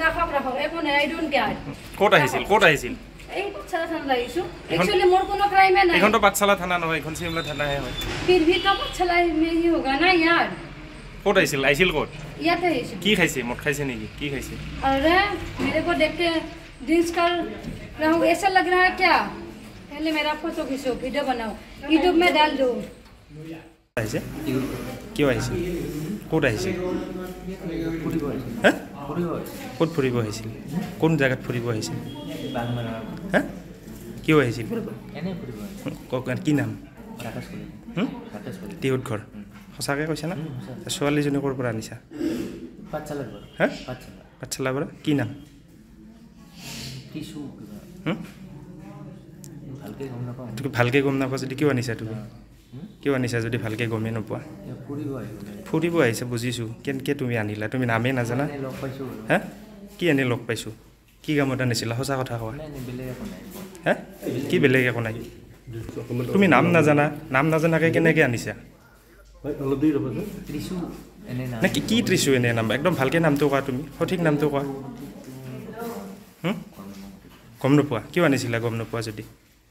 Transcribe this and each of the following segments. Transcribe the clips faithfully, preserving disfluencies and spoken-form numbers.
ৰাখক ৰাখক একো নাই আই ডোন্ট কেয়াৰ ক'ত আহিছিল ক'ত আহিছিল এই পাঠশালা থানা লাগিছো एक्चुअली मोर कोनो क्राइम है नहीं এখন তো পাঠশালা থানা নহয় এখন সিমলা থানা হে হয় फिर भी तो पाठशाला में ही होगा ना यार ক'ত আহিছিল আহিছিল ক'ত ইয়াতে আহিছো কি খাইছে মদ খাইছে নেকি কি খাইছে अरे मेरे को देख के ड्रिंक्स कर रहा हूं ऐसा लग रहा है क्या पहले मेरा फोटो खींचो वीडियो बनाओ यूट्यूब में डाल दो আহিছে কি আহিছে ক'ত আহিছে ফুৰিব আহিছিল হে ফুৰিব ক'ত ফুৰিব আহিছিল কোন জায়গাত ফুৰিব আহিছিল বাগমাৰা হে কি আহিছিল এনে ফুৰিব আহিছিল কক কি নাম ৰাকেশ কলি হুম ৰাকেশ কলি তিহুত ঘৰ সঁচাকৈ কৈছা না ছোৱালীজনী ক'ৰ পৰা আনিছা পাঠশালাৰ পৰা হে পাঠশালা পাঠশালাৰ পৰা কি নাম টিসু হুম ভালকে গম নাপাওঁ তুমি ভালকৈ গম নাপোৱা যদি কিয় আনিছা তুমি কিয় আনিছা যদি ভালকৈ গমেই নোপোৱা ফুৰিব আহিছিল ফুৰিব আহিছে বুজিছোঁ কেনেকৈ তুমি আনিলা তুমি নামেই নাজানা এনে লগ পাইছোঁ হে কি আনি লগ পাইছোঁ কি কামত আনিছিলা সঁচা কথা কোৱা নাই নাই বেলেগ একো নাই হে কি বেলেগ একো নাই তুমি নাম নাজানা নাম নাজানাকৈ কেনেকৈ আনিছা ত্ৰিশু এনে নাম নে কি কি ত্ৰিছু এনে নাম একদম ভালকৈ নামটো কোৱা তুমি সঠিক নামটো কোৱা হুম গম নোপোৱা কিয় আনিছিলা গম নোপোৱা যদি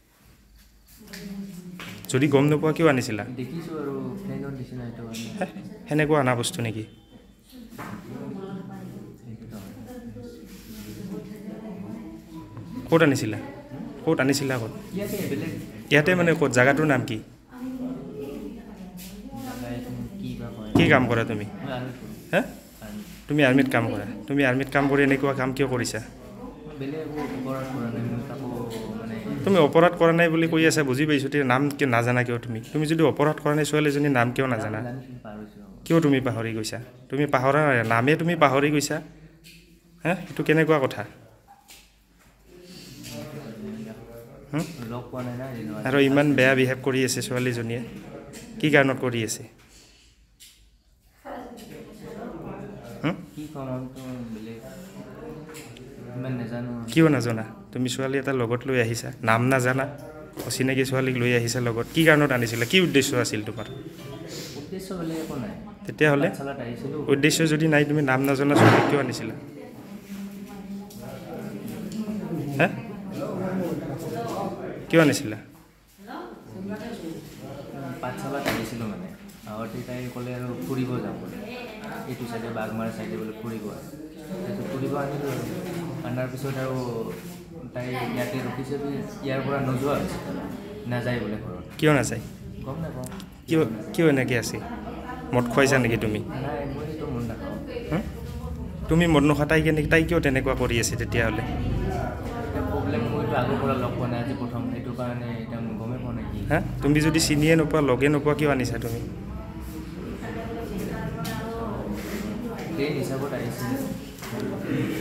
যদি গম নোপোৱা কিয় আনিছিলা দেখিছোঁ আৰু ফ্ৰেণ্ডৰ নিচিনা এইটো হে সেনেকুৱা অনা বস্তু নেকি ক'ত আনিছিলা ক'ত আনিছিলা ক'ত ইয়াতে বেলেগ ইয়াতে মানে ক'ত জাগাটোৰ নাম কি কি বা কয় কি কাম কৰা তুমি মই আৰু হে তুমি আৰ্মিত কাম কৰা তুমি আৰ্মিত কাম কৰি এনেকুৱা কাম কিয় কৰিছা বেলেগ একো অপৰাধ কৰা নাই মই তাকো মানে তুমি অপৰাধ কৰা নাই বুলি কৈ আছা বুজি পাইছোঁ তেতিয়া নাম কিয় নাজানা কিয় তুমি তুমি যদি অপৰাধ কৰা নাই ছোৱালীজনীৰ নাম কিয় নাজানা জানিছিলোঁ পাহৰিছোঁ কিয় তুমি পাহৰি গৈছা তুমি পাহৰা নাই নামে তুমি পাহৰি গৈছা হে এইটো কেনেকুৱা কথা লগ পোৱা নাই না আৰু ইমান বেয়া বিহেভ কৰি আছে ছোৱালীজনীয়ে কি কাৰণত কৰি আছে কি কম তো বেলেগ ইমান নাজানো কিয় নাজানা তুমি ছোৱালী এটা লগত লৈ আহিছা নাম নাজানা অচিনাকি ছোৱালীক লৈ আহিছা লগত কি কাৰণত আনিছিলা কি উদ্দেশ্য আছিল তোমাৰ উদ্দেশ্য বেলেগ একো নাই তেতিয়াহ'লে পাঠশালাত আহিছিলোঁ উদ্দেশ্য যদি নাই তুমি নাম নাজানা ছোৱালীক কিয় আনিছিলা হে কিয় আনিছিলা পাঠশালাত আহিছিলোঁ মানে আগতে তাই ক'লে আৰু ফুৰিব যাম বোলে এইটো চাইডে বাগমাৰা চাইডে বোলে ফুৰিব তাৰপিছত ফুৰিব আনিলোঁ আৰু অনাৰ পিছত আৰু তাই ইয়াতে ৰখিছে ইয়াৰ পৰা নোযোৱা হৈছে নাযায় বোলে ঘৰত কিয় নাযায় গম নাপাওঁ কিয় কিয় এনেকৈ আছে মদ খুৱাইছা নেকি তুমি নাই মই সেইটো মন নাখাওঁ তুমি মদ নোখোৱা তাই কেনেকৈ তাই কিয় তেনেকুৱা কৰি আছে তেতিয়াহ'লে প্ৰব্লেম মইতো আগৰ পৰা লগ পোৱা নাই আজি প্ৰথম সেইটো কাৰণে এতিয়া মই গমেই পোৱা নাই কি হা তুমি যদি চিনিয়ে নোপোৱা লগে নোপোৱা কিয় আনিছা তুমি ট্ৰেইন হিচাপত আহিছিল